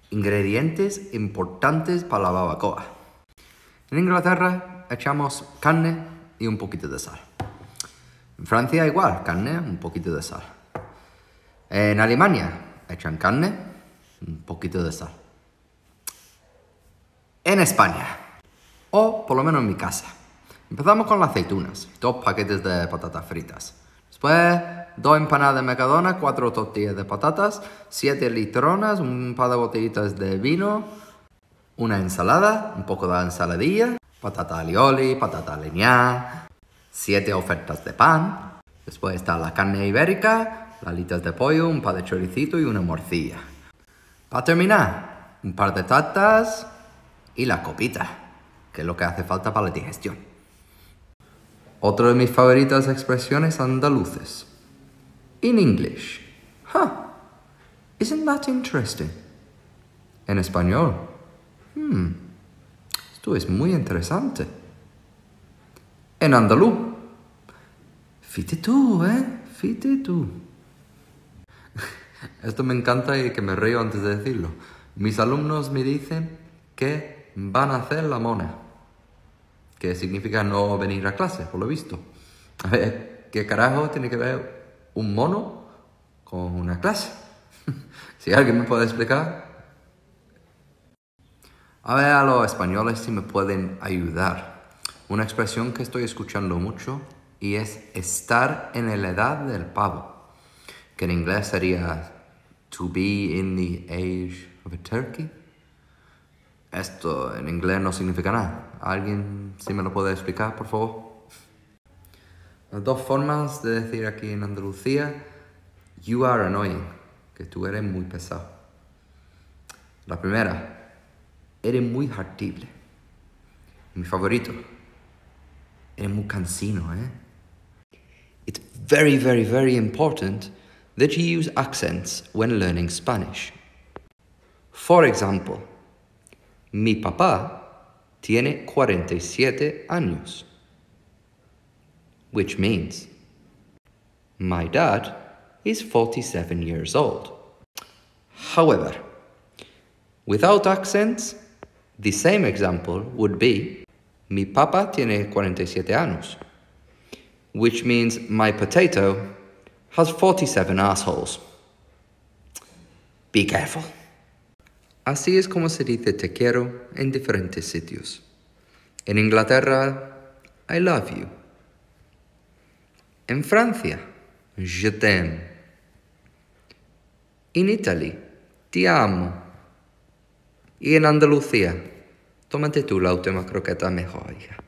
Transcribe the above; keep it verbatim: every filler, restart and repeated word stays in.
Ingredientes importantes para la barbacoa. En Inglaterra echamos carne y un poquito de sal. En Francia igual, carne, un poquito de sal. En Alemania echan carne, un poquito de sal. En España, o por lo menos en mi casa, empezamos con las aceitunas, dos paquetes de patatas fritas. Después, dos empanadas de Mercadona, cuatro tortillas de patatas, siete litronas, un par de botellitas de vino, una ensalada, un poco de ensaladilla, patata alioli, patata aliñada, siete ofertas de pan. Después está la carne ibérica, las alitas de pollo, un par de choricito y una morcilla. Para terminar, un par de tartas y la copita, que es lo que hace falta para la digestión. Otra de mis favoritas expresiones andaluces. In English. Huh. Isn't that interesting? En español. Hmm. Esto es muy interesante. En andaluz. Fíjate tú, ¿eh? Fíjate tú. Esto me encanta y que me río antes de decirlo. Mis alumnos me dicen que van a hacer la mona, que significa no venir a clase, por lo visto. A ver, ¿qué carajo tiene que ver un mono con una clase? Si alguien me puede explicar. A ver, a los españoles si me pueden ayudar. Una expresión que estoy escuchando mucho y es estar en la edad del pavo, que en inglés sería to be in the age of a turkey. Esto en inglés no significa nada. ¿Alguien sí me lo puede explicar, por favor? Las dos formas de decir aquí en Andalucía, you are annoying, que tú eres muy pesado. La primera, eres muy hartible. Mi favorito, eres muy cansino, ¿eh? It's very, very, very important that you use accents when learning Spanish. For example, mi papá tiene cuarenta y siete años, which means my dad is forty-seven years old. However, without accents, the same example would be mi papá tiene cuarenta y siete años, which means my potato has forty-seven assholes. Be careful. Así es como se dice te quiero en diferentes sitios. En Inglaterra, I love you. En Francia, je t'aime. En Italia, ti amo. Y en Andalucía, tómate tú la última croqueta mejor, hija.